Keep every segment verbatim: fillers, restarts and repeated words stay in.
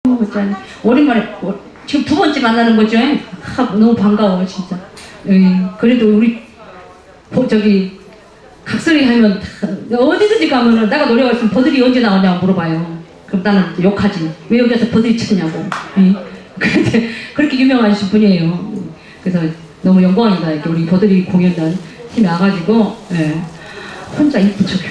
오랜만에 지금 두 번째 만나는 거죠? 아, 너무 반가워 진짜. 예, 그래도 우리 저기 각설이 하면 어디든지 가면은 내가 노래가 있으면 버들이 언제 나오냐고 물어봐요. 그럼 나는 욕하지. 왜 여기 와서 버들이 찾냐고. 예. 그런데 그렇게 유명하신 분이에요. 그래서 너무 영광이다. 이렇게 우리 버들이 공연단 팀이 와가지고 예. 혼자 이쁜 척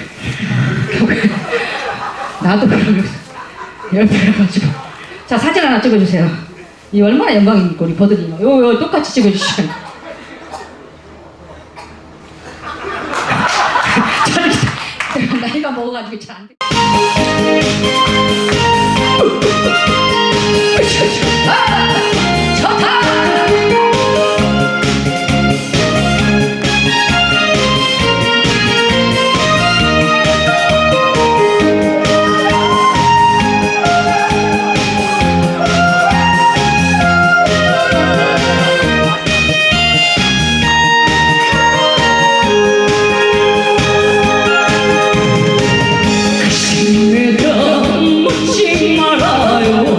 나도 그러면서 열배해가지고 자 사진 하나 찍어주세요. 이 얼마나 영광입니까 우리 버들이. 요, 요 똑같이 찍어주시면 저는 나이가 먹어가지고 잘 안돼. 좋다. 묻지 말아요.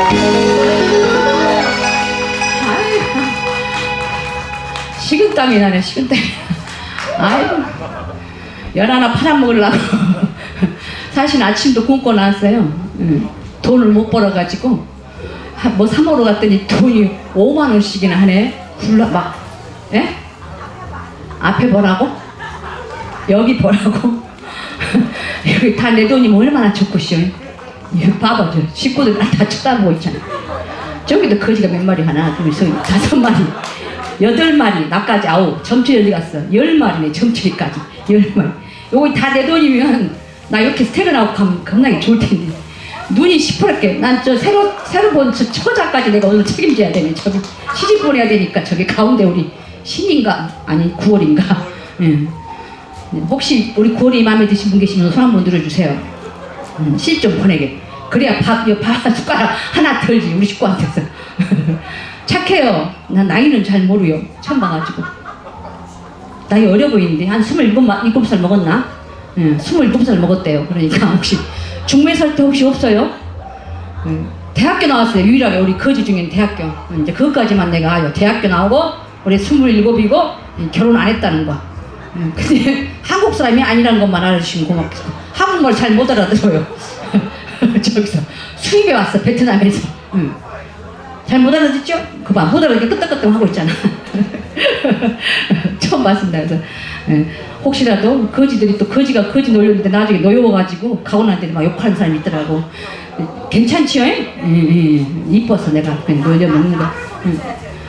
아이고, 식은땀이 나네, 식은땀이. 아이고, 열 하나 팔아먹으려고. 사실 아침도 굶고 나왔어요. 응. 돈을 못 벌어가지고. 뭐 사먹으러 갔더니 돈이 오만 원씩이나 하네. 굴러, 막, 예? 앞에 보라고? 여기 보라고? 여기 다 내 돈이면 얼마나 좋겠어요. 이거 봐봐, 저 식구들 다 쳐다보고 있잖아. 저기도 거지가 몇 마리 하나, 둘, 셋, 다섯 마리, 여덟 마리, 나까지 아홉. 점철이 어디 갔어? 열 마리네, 점철이까지. 열 마리. 요거 다 내 돈이면 나 이렇게 퇴근하고 가면 겁나게 좋을 텐데. 눈이 시퍼렇게. 난 저 새로, 새로 본 저 처자까지 내가 오늘 책임져야 되네. 저기 시집 보내야 되니까 저기 가운데 우리 신인가? 아니, 구월인가? 예. 혹시 우리 구월이 마음에 드신 분 계시면 손 한번 들어주세요. 음, 시집 좀 보내게. 그래야 밥, 밥 숟가락 하나 덜지, 우리 식구한테서. 착해요. 난 나이는 잘 모르요. 처음 봐가지고. 나이 어려 보이는데, 한 스물일곱 살 먹었나? 예, 스물일곱 살 먹었대요. 그러니까 혹시 중매 살 때 혹시 없어요? 예, 대학교 나왔어요. 유일하게 우리 거지 중에는 대학교. 이제 그것까지만 내가 아요. 대학교 나오고, 우리 스물일곱이고, 결혼 안 했다는 거. 예, 근데 한국 사람이 아니라는 것만 알아주시면 고맙겠고. 한국말 잘 못 알아들어요. 저기서 수입에 왔어, 베트남에서. 응. 잘 못 알아듣죠? 그봐, 못 알아듣게 끄떡끄떡 하고 있잖아. 처음 봤습니다. 그래서 예, 혹시라도 거지들이 또 거지가 거지 놀렸는데 나중에 노여워가지고 가오나한테 막 욕하는 사람이 있더라고. 괜찮지요? 예, 예, 이뻐서 내가 그냥 놀려먹는 거. 응.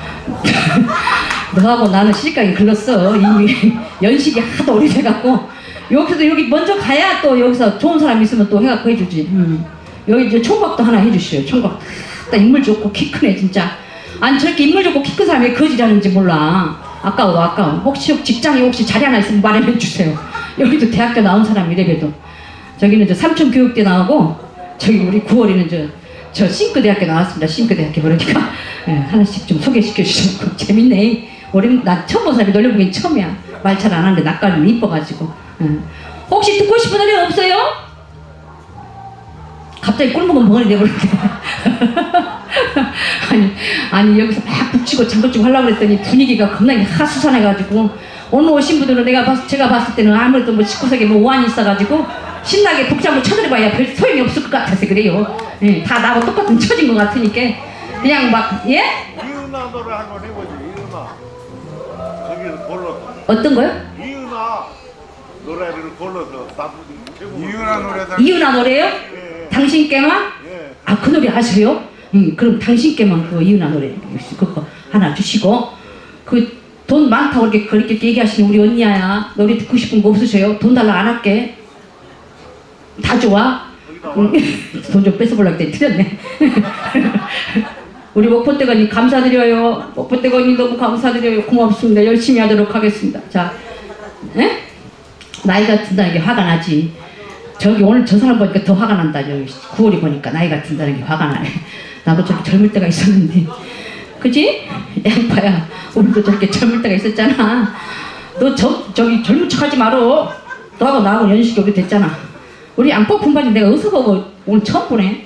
너하고 나는 시집가기 글렀어. 이미 연식이 하도 오래돼갖고. 여기서 여기 먼저 가야 또 여기서 좋은 사람 있으면 또 해갖고 해주지. 음. 여기 이제 총각도 하나 해주시오. 총각. 딱 인물 좋고 키 크네 진짜. 아니 저렇게 인물 좋고 키 큰 사람이 왜 거지라는지 몰라. 아까워 아까워. 혹시 직장에 혹시 자리 하나 있으면 말해 주세요. 여기도 대학교 나온 사람 이래봬도. 저기는 저 삼촌 교육대 나오고 저기 우리 구월이는 저, 저 싱크대학교 나왔습니다. 싱크대학교. 그러니까 예, 하나씩 좀 소개시켜 주시고. 재밌네. 우리 나 처음 본 사람이 놀려보긴 처음이야. 말 잘 안 하는데 낯가리면 이뻐가지고. 응. 혹시 듣고 싶은 노래 없어요? 갑자기 꿀먹은 벙어리 내버렸대. 아니, 아니, 여기서 막 북치고 장구치고 하려고 그랬더니 분위기가 겁나게 하수산해가지고 오늘 오신 분들은 내가 봤, 제가 봤을 때는 아무래도 뭐 집구석에 뭐 오한이 있어가지고 신나게 북장구 쳐들어봐야 별 소용이 없을 것 같아서 그래요. 예, 다 나하고 똑같은 처진 것 같으니까 그냥 막, 예? 이은아 노래 한번 해보지, 이은아. 저기서 골라서. 어떤 거요? 이은아 노래를 골라서 이은아 노래 이은아 노래요? 예. 당신께만? 예. 아, 그 노래 아세요? 응, 그럼 당신께만 그 이은아 노래 그거 하나 주시고 그 돈 많다고 이렇게 그렇게 얘기하시는 우리 언니야 노래 듣고 싶은 거 없으세요? 돈 달라 안 할게. 다 좋아? 응. 돈 좀 뺏어보려고 했더니 틀렸네. 우리 목포대건님 감사드려요. 목포대건님 너무 감사드려요. 고맙습니다. 열심히 하도록 하겠습니다. 자, 에? 나이가 든다는 게 화가 나지. 저기 오늘 저 사람 보니까 더 화가 난다. 저기 구월이 보니까 나이가 든다는 게 화가 나네. 나도 저렇게 젊을 때가 있었는데. 그지? 양파야. 우리도 저렇게 젊을 때가 있었잖아. 너 저, 저기 젊은 척 하지 말어. 너하고 나하고 연식이 여기 됐잖아. 우리 안 뽑은 바지 내가 어디서 보고 오늘 처음 보네.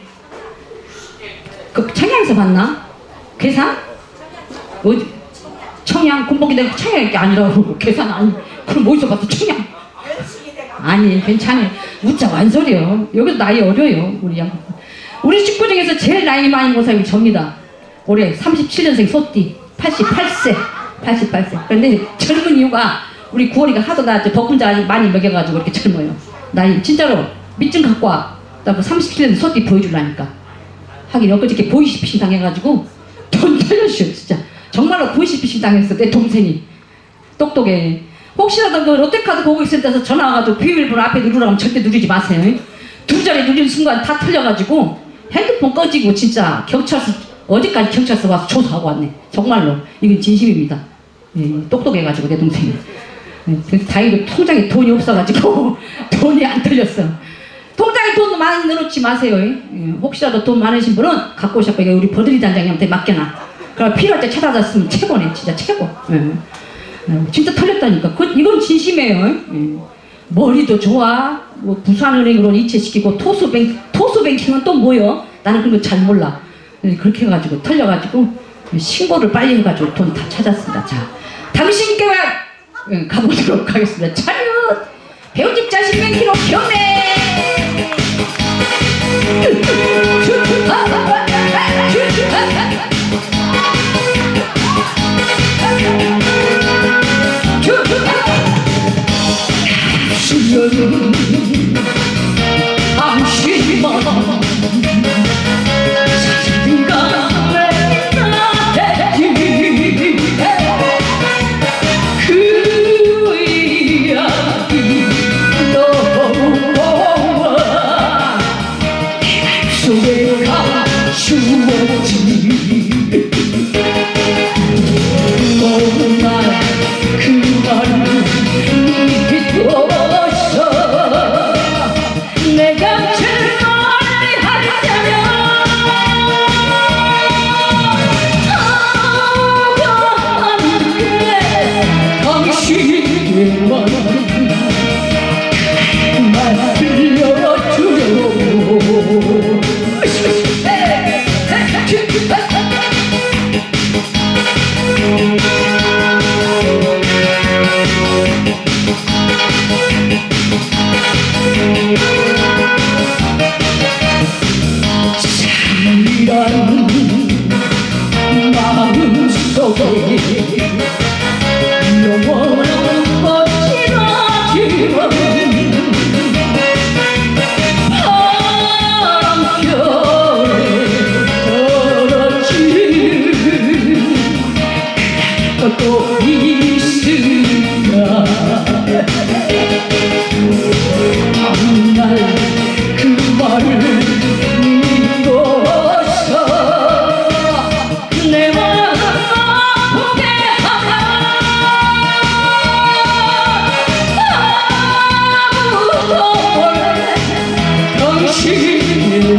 그 청양에서 봤나? 괴산? 어디? 청양 군복이 내가 청양일 게 아니라고. 괴산 아니. 그럼 어디서 봤어? 청양. 아니 괜찮아. 웃자 완소리요. 여기도 나이 어려요. 우리 양. 우리 식구 중에서 제일 나이 많이 먹은 사람이 접니다. 올해 삼십칠 년생 소띠 팔십팔 세. 팔십팔 세. 그런데 젊은 이유가 우리 구월이가 하도 나 덕분자 많이 먹여가지고 이렇게 젊어요. 나이 진짜로 밑좀 갖고 와. 나 삼십칠 년 소띠 보여주려니까. 하긴 엊그저께 보이스피싱 당해가지고 돈 털렸슈. 진짜 정말로 보이스피싱 당했어. 내 동생이. 똑똑해. 혹시라도 그 롯데카드 보고 있을 때서 전화 와가지고 비밀번호 앞에 누르라고 하면 절대 누르지 마세요. 두 자리 누리는 순간 다 틀려가지고 핸드폰 꺼지고 진짜 경찰서 어디까지 경찰서 와서 조사하고 왔네. 정말로 이건 진심입니다. 예, 똑똑해가지고 내 동생이. 예, 다행히도 통장에 돈이 없어가지고 돈이 안 틀렸어. 통장에 돈 많이 넣어놓지 마세요. 예, 혹시라도 돈 많으신 분은 갖고 오셨고 이거 우리 버들이 단장님한테 맡겨놔. 그럼 필요할 때 찾아갔으면 최고네. 진짜 최고. 예. 진짜 털렸다니까. 그, 이건 진심이에요. 예. 머리도 좋아. 뭐 부산은행으로 이체시키고 토스뱅, 토스뱅킹은 또 뭐요? 나는 그런 거 잘 몰라. 예, 그렇게 해가지고 털려가지고 신고를 빨리 해가지고 돈 다 찾았습니다. 자, 당신께 예, 가보도록 하겠습니다. 차렷! 배우집 자식 몇 킬로 경례! 당신만 자신감 그 이야기 너와 속에 감추었지 너무 난그 말을 믿어서 내가 제발 하려면 아가한테 당신만 말 들려주려고 이란 마음속에 영원한 멋지라지만 바람결에 떨어지는 것도 있으랴 정말 그 말을 믿어서 내 마음 아프게 하라 아무도 몰래 당신의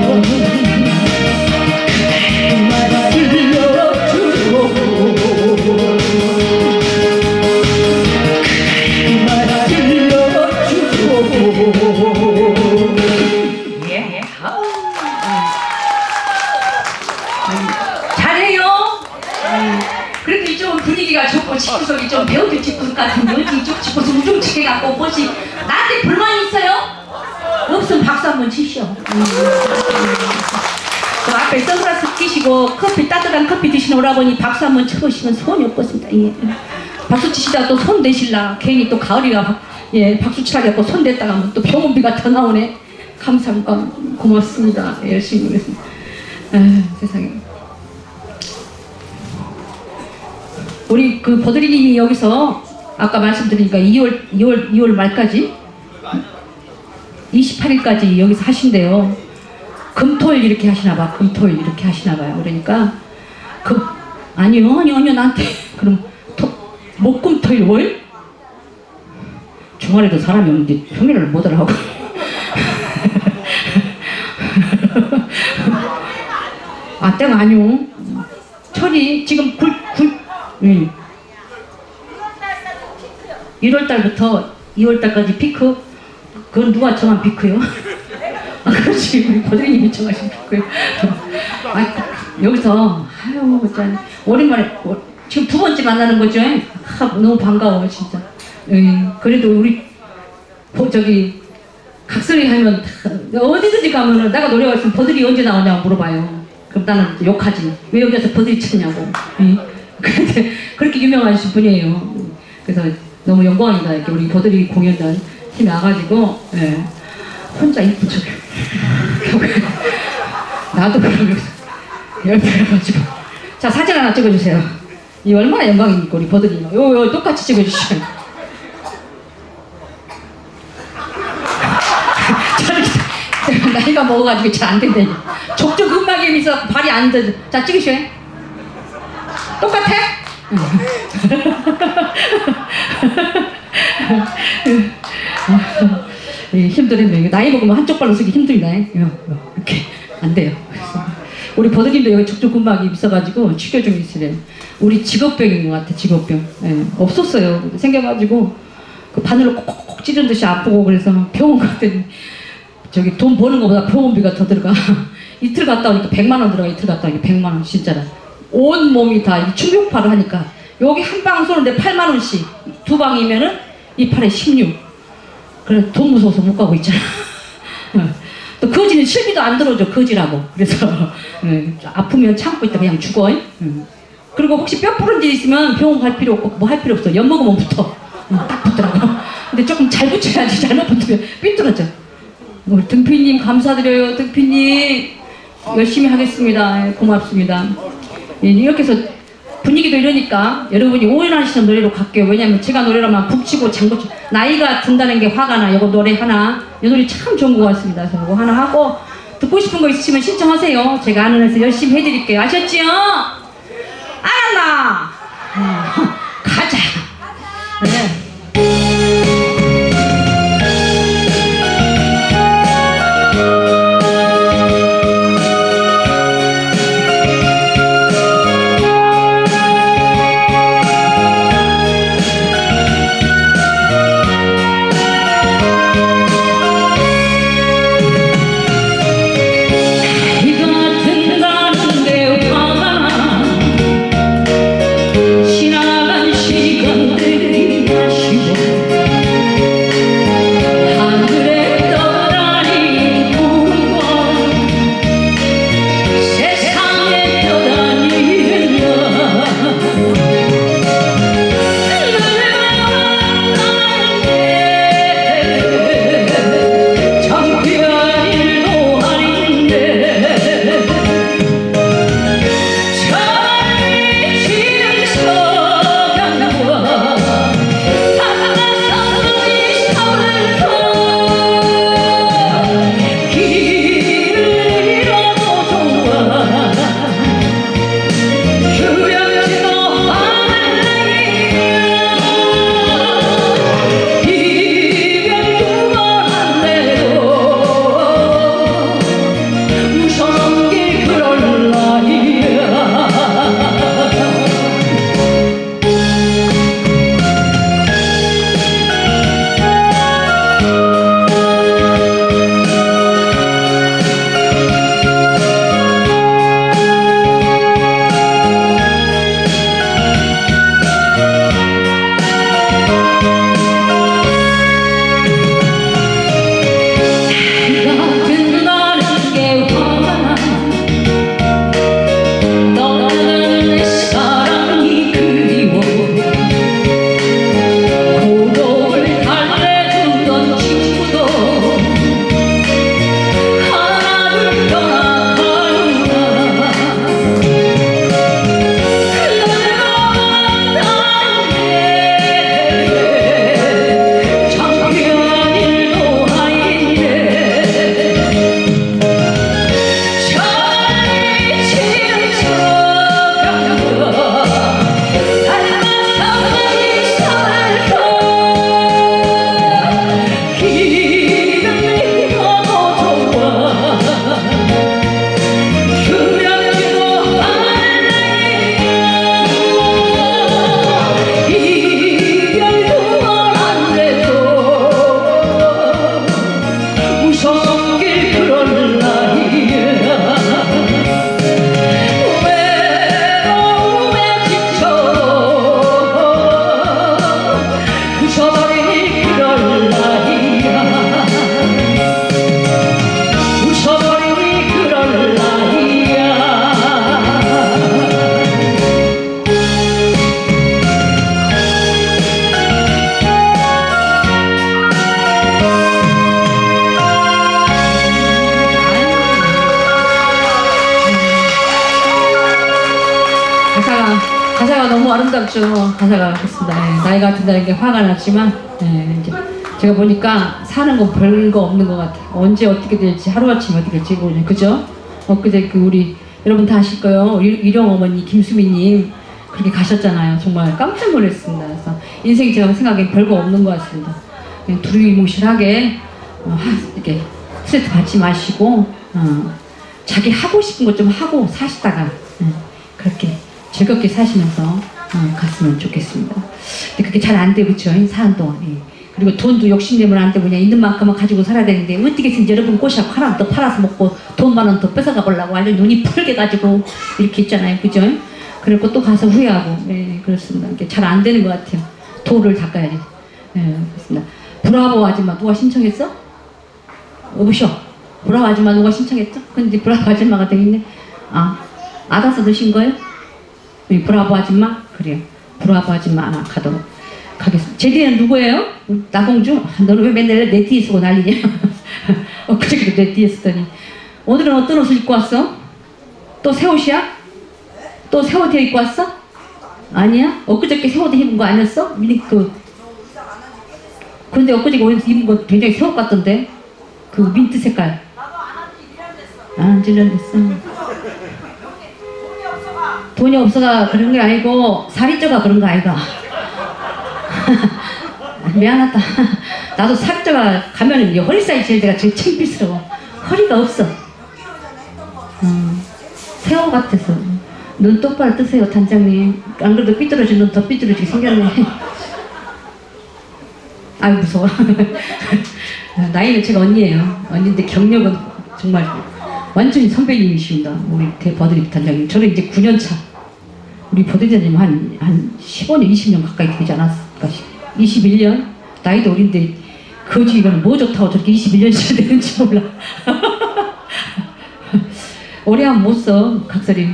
말 들려주고 말 들려주고 예. 잘해요. 음, 그래도 이쪽은 분위기가 좋고 집구석이 좀 배우들 집구석 같은데 어디 이쪽 집구석 우중치게 갖고 뭐지 나한테 불만 있어요? 없으면 박수 한번 치시오. 음. 그 앞에 선글라스 끼시고 커피 따뜻한 커피 드시는 오라버니 박수 한번 쳐보시면 소원이 없겠습니다. 예. 박수 치시다가 또 손 대실라 괜히 또 가을이가 박, 예, 박수 치라고 손 댔다가 하면 또 병원비가 더 나오네. 감사합니다. 고맙습니다. 열심히 하겠습니다. 아, 세상에. 우리 그 버드리님이 여기서 아까 말씀드리니까 이월 이월 이월 말까지 이십팔 일까지 여기서 하신대요. 금토일 이렇게 하시나봐. 금토일 이렇게 하시나봐요. 그러니까 금 아니요 아니요 아니요 나한테 그럼 토, 목금토일 월 주말에도 사람이 없는데 평일을 못 알아하고. 아 때가 아니오. 철이 지금 굴 굴 응. 일월 달부터 이월 달까지 피크. 그건 누가 정한 피크요? 아, 그렇지. 우리 버드리님이 정하신 피크요. 아, 여기서 아유 짠 오랜만에 지금 두 번째 만나는 거죠? 아, 너무 반가워 진짜. 응. 그래도 우리 저기 각설이 하면 어디든지 가면은 내가 노래가 있으면 버들이 언제 나오냐고 물어봐요. 그럼 나는 욕하지. 왜 여기 와서 버들이 찾냐고. 응? 그런데 그렇게 유명하신 분이에요. 그래서 너무 영광이다. 이렇게 우리 버들이 공연단 팀이 와가지고 예. 혼자 이쁜 척 나도 그럼 여기서 열배해가지고 자 사진 하나 찍어주세요. 이 얼마나 영광입니까 우리 버들이. 요, 요 똑같이 찍어주시면 나이가 먹어가지고 잘 안 된다니. 족저 근막염이 있어 발이 안 돼. 자 찍으셔. 똑같아? 예, 힘들었네요. 나이 먹으면 한쪽 발로 쓰기 힘들다. 이렇게 안 돼요. 우리 버드님도 여기 족저 근막이 있어가지고 치료 좀 있으래요. 우리 직업병인 것 같아. 직업병. 예, 없었어요. 생겨가지고 그 바늘로 콕콕 찌른 듯이 아프고 그래서 병원 갔더니 저기 돈 버는 것보다 병원비가 더 들어가. 이틀 갔다 오니까 백만 원 들어가. 이틀 갔다 오니까 백만 원 진짜로. 온 몸이 다 충격파를 하니까 여기 한 방 쏘는데 팔만 원씩 두 방이면은 이 팔에 십육. 그래 돈 무서워서 못 가고 있잖아. 또 거지는 실비도 안 들어줘. 거지라고. 그래서 아프면 참고 있다 그냥 죽어. 그리고 혹시 뼈 부러진 데 있으면 병원 갈 필요 없고 뭐 할 필요 없어. 엿 먹으면 붙어. 딱 붙더라고. 근데 조금 잘 붙여야지. 잘못 붙으면 삐뚤어져. 우리 등피님 감사드려요. 등피님 열심히 하겠습니다. 고맙습니다. 이렇게 해서 분위기도 이러니까 여러분이 오해하시는 노래로 갈게요. 왜냐면 제가 노래라면 북치고 장구치고 나이가 든다는 게 화가 나. 이거 노래 하나, 이 노래 참 좋은 것 같습니다. 그래서 이거 하나 하고 듣고 싶은 거 있으시면 신청하세요. 제가 아는 데서 열심히 해드릴게요. 아셨지요? 알았나? 어, 가자. 네. 가사가 너무 아름답죠. 가사가 그렇습니다. 네, 나이가 든다는 게 화가 났지만 네, 이제 제가 보니까 사는 건 별거 없는 것 같아요. 언제 어떻게 될지 하루아침에 어떻게 될지 모르겠네요. 그죠? 엊그제 그 우리 여러분 다 아실 거예요. 일용 어머니 김수미님 그렇게 가셨잖아요. 정말 깜짝 놀랐습니다. 그래서 인생이 제가 생각엔 별거 없는 것 같습니다. 그냥 두루뭉실하게 어, 이렇게 스트레스 받지 마시고 어, 자기 하고 싶은 것 좀 하고 사시다가 어, 그렇게 즐겁게 사시면서 어, 갔으면 좋겠습니다. 근데 그게 잘 안 돼, 그쵸? 사는 동안. 예. 그리고 돈도 욕심내면 안 되고 그냥 있는 만큼만 가지고 살아야 되는데 어떻게 해서 여러분 꽃이랑 하나 더 팔아서 먹고 돈 만 원 더 뺏어가 보려고 완전 눈이 펄게 가지고 이렇게 있잖아요. 그죠? 그리고 또 가서 후회하고 예, 그렇습니다. 이게 잘 안 되는 것 같아요. 도를 닦아야지. 예, 그렇습니다. 브라보 아줌마 누가 신청했어? 여보쇼. 브라보 아줌마 누가 신청했죠? 근데 브라보 아줌마가 되겠네. 아, 알아서 드신 거예요? 예, 브라보 아줌마? 그래요. 브라보 아줌마 가도록 가겠습니다. 제 뒤에는 누구예요? 나공주? 아, 너는 왜 맨날 내 뒤에 쓰고 난리냐? 엊그저께도 내 뒤에 쓰더니 오늘은 어떤 옷을 입고 왔어? 또 새 옷이야? 또 새 옷 입고 왔어? 아니야? 엊그저께 새 옷 입은 거 아니었어? 그 근데 엊그저께 옷 입은 거 굉장히 새 옷 같던데? 그 민트 색깔. 안 질렸어. 돈이 없어가 그런 게 아니고 살이 쪄가 그런 거 아이가. 미안하다. 나도 살이 쪄가 가면은 이제 허리 사이즈 제가 제일 창피스러워. 허리가 없어. 어, 새우 같아서. 눈 똑바로 뜨세요, 단장님. 안 그래도 삐뚤어진 눈 더 삐뚤어지게 생겼네. 아유, 무서워. 나이는 제가 언니예요. 언니인데 경력은 정말 완전히 선배님이십니다. 우리 버드립 단장님. 저는 이제 구 년 차. 우리 버드립 단장님 한, 한 십오 년, 이십 년 가까이 되지 않았을까 싶어요. 이십일 년? 나이도 어린데 거지 이거는 뭐 좋다고 저렇게 이십일 년씩 되는지 몰라. 오래 하면 못 써, 각설이.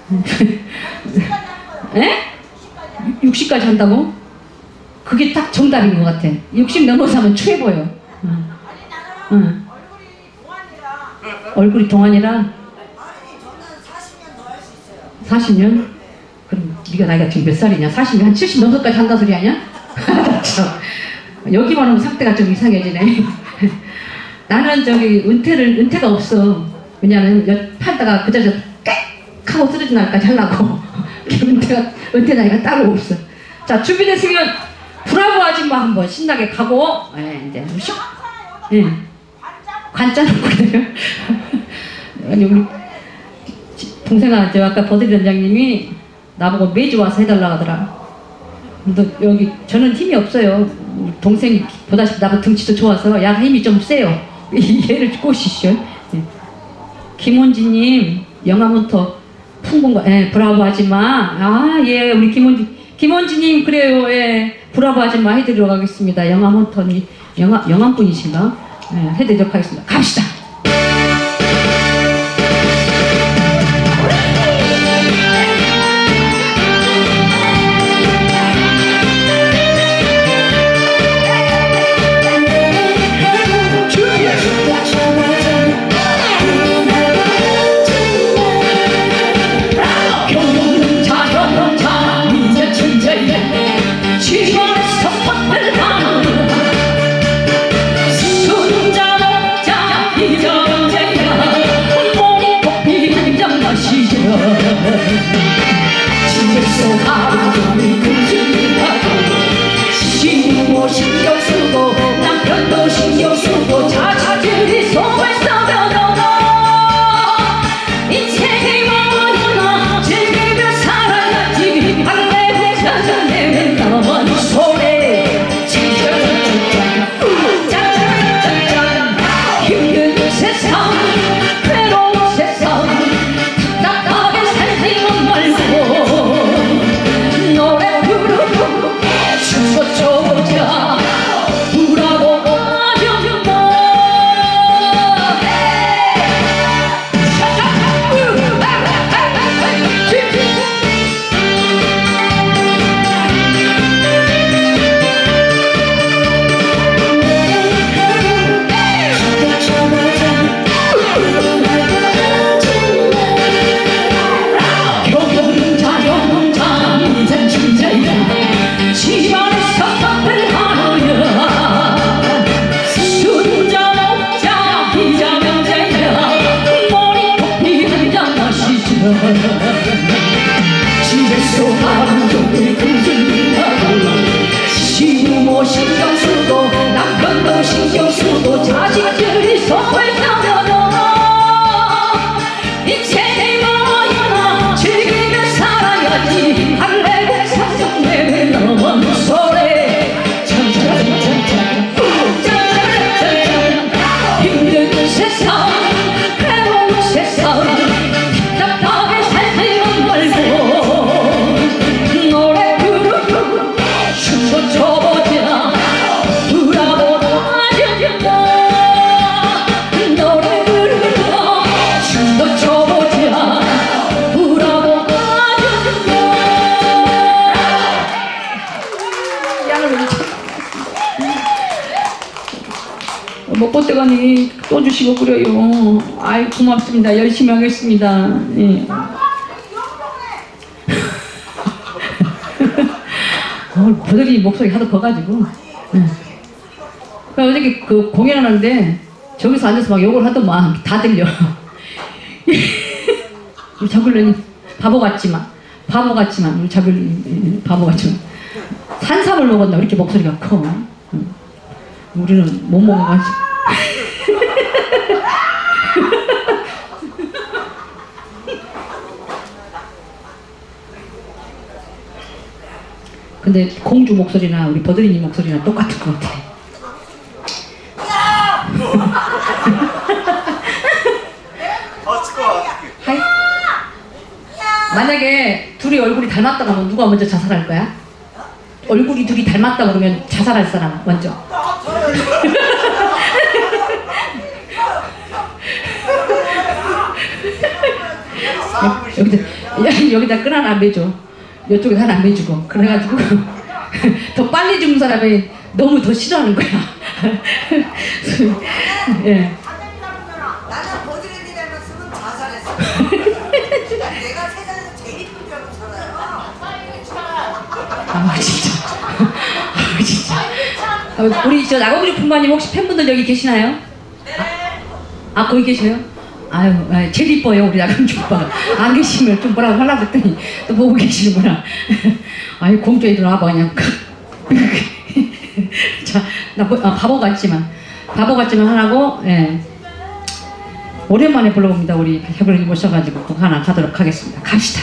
에? 육십까지 한다고? 그게 딱 정답인 것 같아. 육십 넘어서 하면 추해 보여. 응. 응. 얼굴이 동안이라? 사십 년? 그럼 네가 나이가 지금 몇 살이냐? 사십 년? 한 칠십 넘어서까지 한다 소리 아니야? 여기만 오면 상태가 좀 이상해지네. 나는 저기 은퇴를, 은퇴가 없어. 왜냐면 팔다가 그저저 꽥 하고 쓰러진 날까지 하려고. 은퇴가, 은퇴 나이가 따로 없어. 자, 준비됐으면 브라보 아줌마 한번 신나게 가고, 예, 이제, 슉! 예. 관짜는 거예요. 아니, 우리 동생아, 저 아까 버드리 원장님이 나보고 매주 와서 해달라고 하더라. 근데 여기, 저는 힘이 없어요. 동생이 보다시피 나보다 등치도 좋아서 야, 힘이 좀 세요. 얘를 꼬시쇼. 예. 김원지님, 영화문터 풍군가, 예, 브라보 아줌마. 아, 예, 우리 김원지, 김원지님, 그래요, 예, 브라보 아줌마 해드리러 가겠습니다. 영화문터니, 영화, 영암분이신가? 예, 해드리도록 하겠습니다. 갑시다! 집에서 하루종일 꿈틀하고 시부모 신경 쓰고 남편도 신경 쓰고 자식들이 속을 썩여도 인생이 뭐였나 즐기며 살아야지 할래 찾아내면 너만 소리 짠짠짠짠 힘든 세상 괴로운 세상 답답하게 살기만 말고 노래 부르고 춤도 춰보자 브라보 아줌마 경영자 영자 인생 진짜야 집안에서 밥을 하루야 순자 먹자 피자 명자야 머리 커피 한잔 마시자 집에서 하루 종일 꿈틀하고 시부모 신경 쓰고 남편도 신경 쓰고 자식들이 속을 썩여도 인생이 뭐였나 즐기며 살아야지 할래 사정 내면 너만 소리 찬찬찬찬 어떡하니 또 주시고 그래요. 아이 고맙습니다. 열심히 하겠습니다. 예. 어, 버들이 목소리 하도 커가지고. 예. 그 어저께 그 공연하는데 저기서 앉아서 막 욕을 하더만 다 들려. 우리 자글렌이 바보 같지만 바보 같지만 우리 자글렌이 바보 같지만 산삼을 먹었나 이렇게 목소리가 커. 응. 우리는 못 먹어가지고. 근데 공주 목소리나 우리 버드리님 목소리나 똑같을 것 같아. 하이. 만약에 둘이 얼굴이 닮았다 그러면 누가 먼저 자살할 거야? 얼굴이 둘이 닮았다 그러면 자살할 사람 먼저. 여기다, 여기다 끈 하나 안 매줘. 이쪽에 하나 안 매주고. 그래가지고 더 빨리 죽는 사람이 너무 더 싫어하는 거야. 예. 나는 버드레디 닮았으면 자살했어. 내가 세상에서 제일 이쁜 줄 알고 살아요. 아 진짜. 아 진짜. 아, 우리 저 나고그리 품바님 혹시 팬분들 여기 계시나요? 아, 아 거기 계셔요? 아유, 아유 제일 이뻐요 우리 나고그리 품바. 안 계시면 좀 뭐라고 하려고 했더니 또 보고 계시는구나. 아유 공주애들 와봐 그냥. 자, 나 아, 바보 같지만 바보 같지만 하나고. 예. 오랜만에 불러봅니다. 우리 해버리기 모셔가지고 그거 하나 가도록 하겠습니다. 갑시다.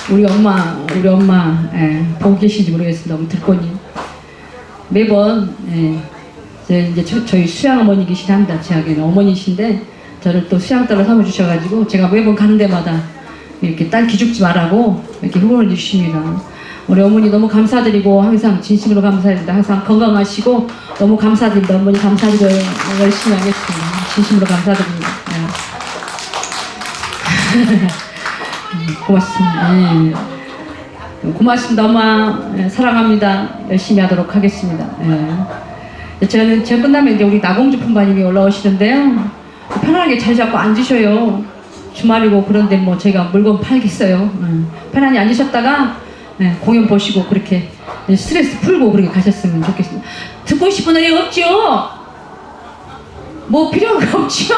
우리 엄마, 우리 엄마, 예, 보고 계신지 모르겠습니다. 우리 들꽃님. 매번, 예, 제, 이제 저, 저희 수양 어머니이시긴 합니다. 제하게는 어머니이신데, 저를 또 수양딸로 삼아주셔가지고, 제가 매번 가는 데마다 이렇게 딸 기죽지 말라고 이렇게 후원을 주십니다. 우리 어머니 너무 감사드리고, 항상 진심으로 감사드립니다. 항상 건강하시고, 너무 감사드립니다. 어머니 감사드리고 열심히 하겠습니다. 진심으로 감사드립니다. 예. 고맙습니다. 예. 고맙습니다. 엄마. 예, 사랑합니다. 열심히 하도록 하겠습니다. 예. 저는 제가 끝나면 이제 우리 나공주 품바님이 올라오시는데요. 편안하게 자리 잡고 앉으셔요. 주말이고 그런데 뭐 저희가 물건 팔겠어요. 예. 편안히 앉으셨다가 예, 공연 보시고 그렇게 스트레스 풀고 그렇게 가셨으면 좋겠습니다. 듣고 싶은 노래 없죠? 뭐 필요가 없죠?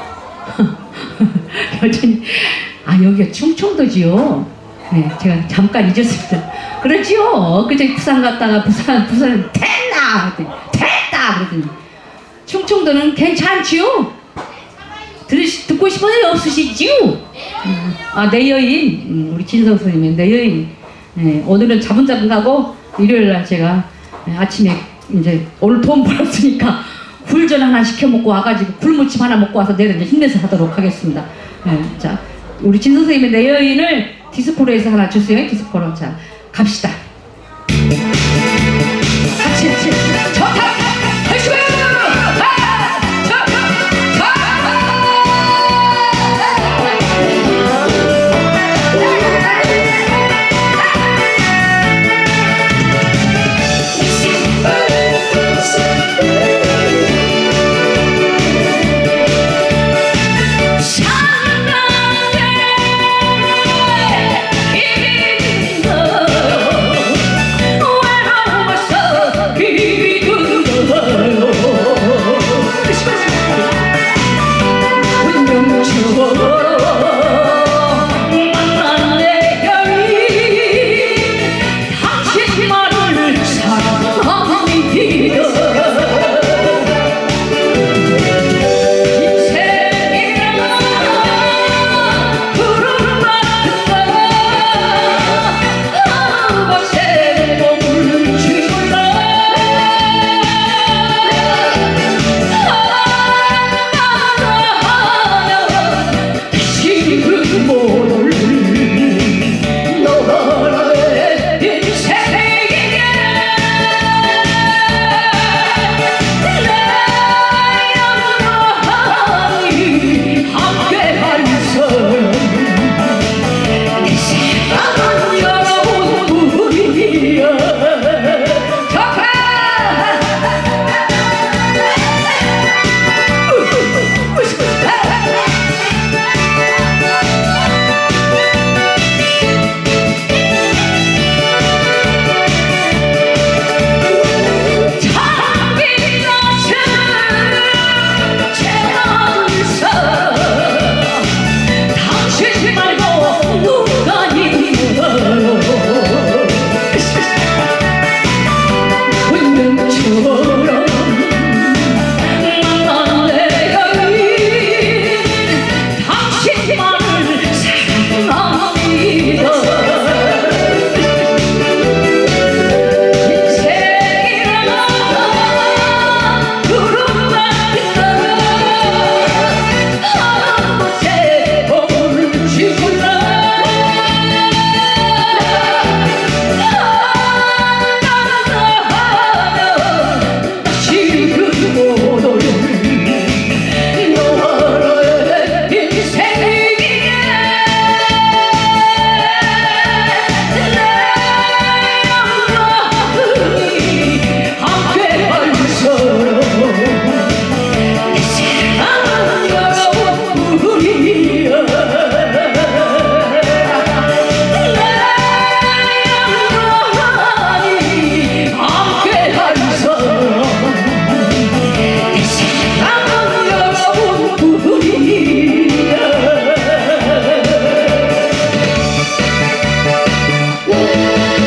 여전히 아 여기가 충청도지요. 네, 제가 잠깐 잊었습니다. 그렇지요. 그저 부산 갔다가 부산 부산 됐나 그랬더니 됐다 그랬더니 충청도는 괜찮지요. 들으시 듣고 싶은 애 없으시지요. 음, 아 내 여인 음, 우리 진성 선생님의 내 여인. 네, 오늘은 자분자분하고 일요일 날 제가 네, 아침에 이제 오늘 돈 벌었으니까 굴전 하나 시켜 먹고 와가지고 굴무침 하나 먹고 와서 내일 이제 힘내서 하도록 하겠습니다. 네, 자. 우리 진 선생님의 내 여인을 디스코로 해서 하나 주세요. 디스코로. 자, 갑시다. 같이, 같이. 좋다! 하시고! 아! 좋다!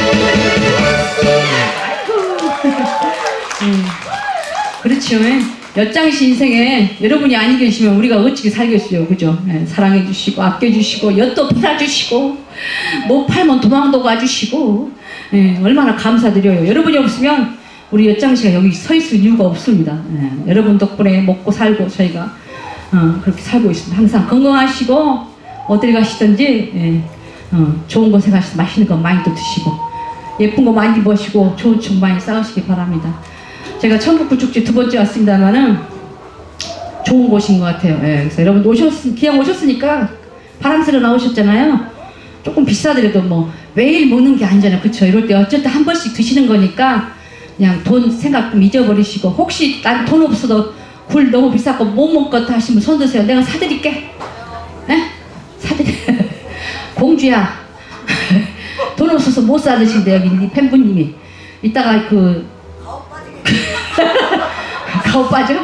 그렇죠. 엿장씨 인생에 여러분이 아니 계시면 우리가 어찌게 살겠어요, 그죠? 예, 사랑해주시고 아껴주시고 엿도 팔아주시고 못 팔면 도망도 가주시고 예, 얼마나 감사드려요. 여러분이 없으면 우리 엿장씨가 여기 서 있을 이유가 없습니다. 예, 여러분 덕분에 먹고 살고 저희가 어, 그렇게 살고 있습니다. 항상 건강하시고 어딜 가시든지 예, 어, 좋은 곳에 가셔서 맛있는 거 많이 또 드시고 예쁜 거 많이 입으시고 좋은 춤 많이 쌓으시기 바랍니다. 제가 천국구축지 두 번째 왔습니다만은 좋은 곳인 것 같아요. 예, 그래서 여러분 오셨, 기왕 오셨으니까 바람쐬러 나오셨잖아요. 조금 비싸더라도 뭐 매일 먹는 게 아니잖아요. 그쵸? 이럴 때 어쨌든 한 번씩 드시는 거니까 그냥 돈 생각 좀 잊어버리시고 혹시 난 돈 없어도 굴 너무 비싸고 못 먹겠다 하시면 손 드세요. 내가 사드릴게. 예? 사드려. 공주야. 돈 없어서 못 사드신대 여기 네 팬분님이. 이따가 그 가오 빠져?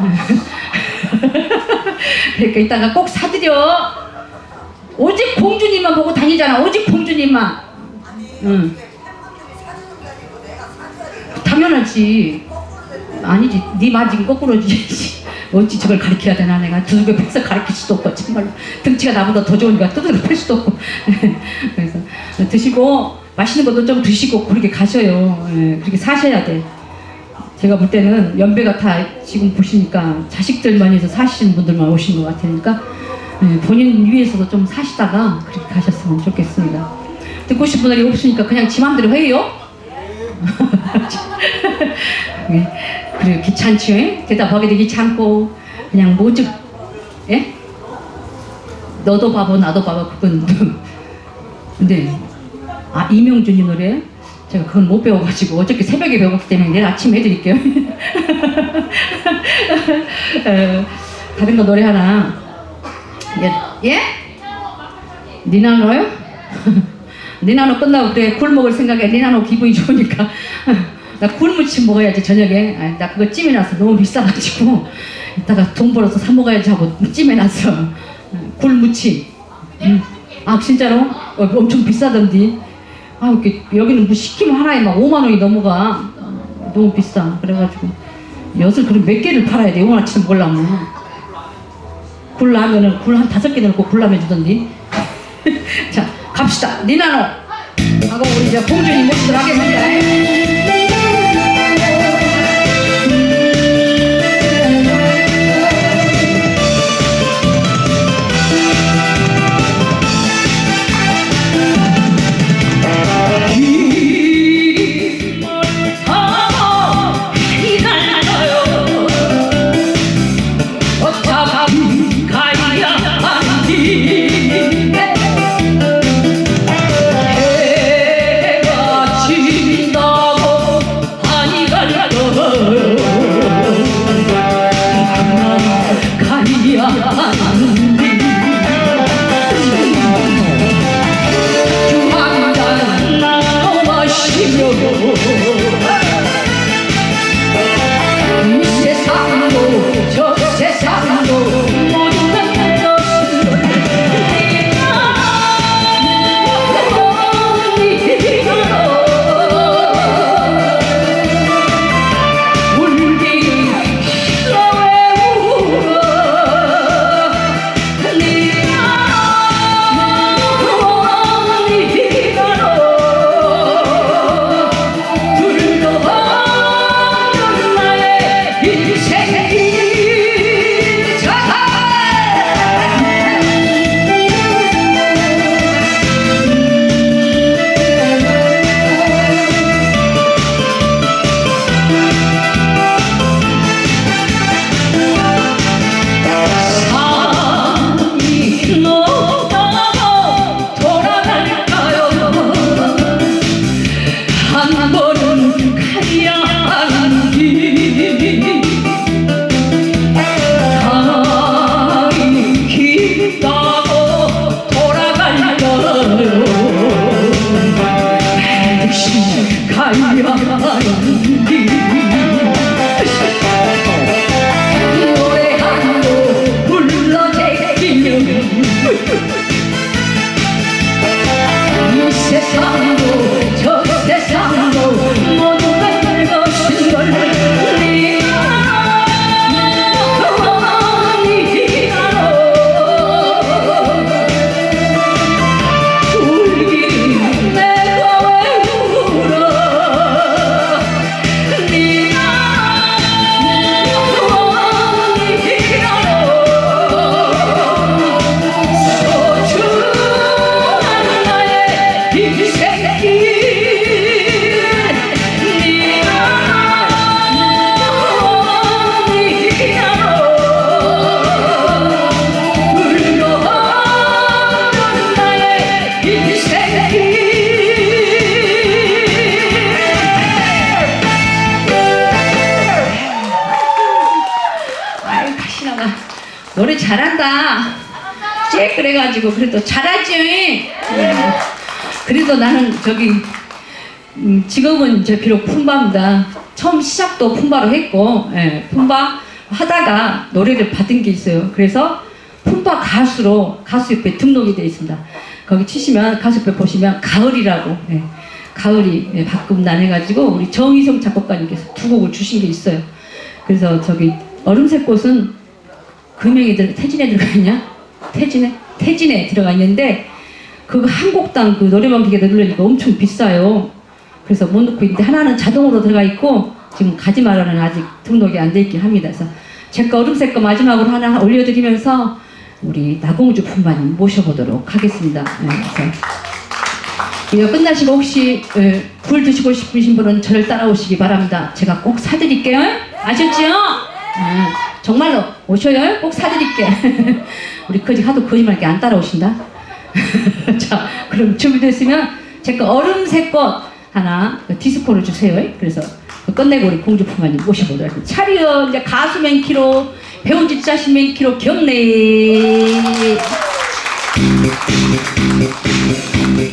그러니까 이따가 꼭 사드려. 오직 공주님만 보고 다니잖아. 오직 공주님만. 아니 응. 팬분들이 사주는 게 아니고 내가 사줘야 돼. 당연하지. 아니지. 네 말 지금 거꾸로지. 어찌 저걸 가르쳐야 되나 내가. 두들겨 패서 가르칠 수도 없고 정말로 등치가 나보다 더 좋으니까 두들겨 팰 수도 없고. 그래서 드시고 맛있는 것도 좀 드시고 그렇게 가셔요. 예, 그렇게 사셔야 돼. 제가 볼 때는 연배가 다 지금 보시니까 자식들만 해서 사시는 분들만 오신 것 같으니까 예, 본인 위해서도 좀 사시다가 그렇게 가셨으면 좋겠습니다. 듣고 싶은 분들이 없으니까 그냥 지 맘대로 해요. 예, 그리고 귀찮죠? 예? 대답하기도 귀찮고 그냥 뭐지? 예? 너도 바보 나도 바보 그건 근데 아 이명준이 노래? 제가 그건 못 배워가지고 어저께 새벽에 배웠기 때문에 내일 아침에 해드릴게요. 어, 다른 거 노래 하나. 예? 예? 니나노요? 니나노 끝나고 그래 굴 먹을 생각에 니나노 기분이 좋으니까 나 굴무침 먹어야지 저녁에. 아, 나 그거 찜해놨어. 너무 비싸가지고 이따가 돈 벌어서 사 먹어야지 하고 찜해놨어. 굴무침. 음. 아 진짜로? 어, 엄청 비싸던데. 아 이렇게 여기는 뭐 시키면 하나에 막 오만 원이 넘어가. 너무 비싸. 그래가지고 엿을 그럼 몇 개를 팔아야 돼. 오만원치는 몰라면. 굴 라면은 굴 한 다섯 개 넣고 굴 라면 주던데. 자 갑시다. 니나노 하고 우리 이제 공주님 모시도록 하겠습니다. 노래 잘한다. 쟤 그래가지고 그래도 잘하지. 네. 그래도 나는 저기 음, 직업은 저 비록 품바입니다. 처음 시작도 품바로 했고, 예, 품바 하다가 노래를 받은 게 있어요. 그래서 품바 가수로 가수협회 등록이 되어 있습니다. 거기 치시면 가수협회 보시면 가을이라고, 예, 가을이 예, 바꿈 난해가지고 우리 정희성 작곡가님께서 두 곡을 주신 게 있어요. 그래서 저기 얼음색 꽃은 금액이 들 태진에 들어가 있냐? 태진에 태진에 들어가 있는데 그거 한 곡당 그 노래방 기계에 넣으려니까 엄청 비싸요. 그래서 못 넣고 있는데 하나는 자동으로 들어가 있고 지금 가지마라는 아직 등록이 안 돼 있긴 합니다. 그래서 제거 얼음색 거 마지막으로 하나 올려드리면서 우리 나공주 품바님 모셔보도록 하겠습니다. 네, 그래서 이거 끝나시고 혹시 에, 굴 드시고 싶으신 분은 저를 따라오시기 바랍니다. 제가 꼭 사드릴게요. 아셨죠? 네, 정말로 오셔요. 꼭 사드릴게. 우리 거짓 하도 거짓말게 안 따라오신다. 자, 그럼 준비됐으면 제거 얼음색 꽃 하나 디스코를 주세요. 그래서 끝내고 우리 공주 품바님 모셔보도록 하겠습니다. 차리어 이제 가수 맨키로 배운 지 자신 맨키로 경례.